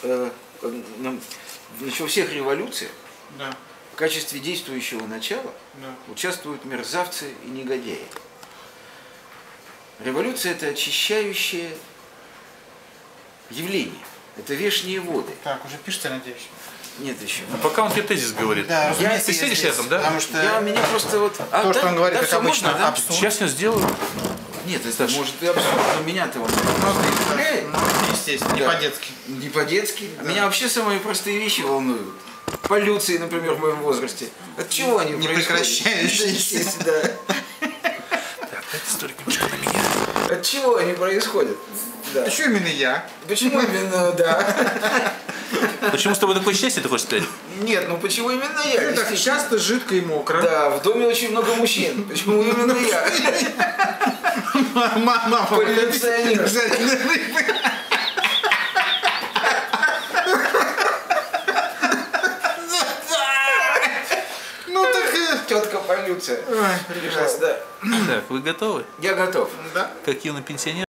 значит, во всех революциях Да. в качестве действующего начала участвуют мерзавцы и негодяи. Революция – это очищающее явление, это вешние воды. Так, уже пишется, надеюсь. Нет еще. А пока он тебе тезис говорит. Да, Ты сидишь рядом, да? Потому что Меня просто вот... то, что он говорит, как всё обычно, можно, да? абсурд. Сейчас я сделаю. Нет, это может и абсурд, но меня-то он просто исправляет. Естественно, не Да. по-детски. Не по-детски. Меня вообще самые простые вещи волнуют. Полюции, например, в моем возрасте. От чего они Не происходят? прекращающиеся. Да. Так, дайте столик немножко на меня. От чего они происходят? Да. Почему именно я? Почему именно, да? Почему с тобой такое счастье, ты хочешь сказать? Нет, ну почему именно я? Так Действительно. часто, жидко и мокро. Да, в доме очень много мужчин. Почему именно я? Мама, Полиционер. Ну так... Тетка полюция. Ой, прекрасно. Да. Так, вы готовы? Я готов. Да. Как юный пенсионер?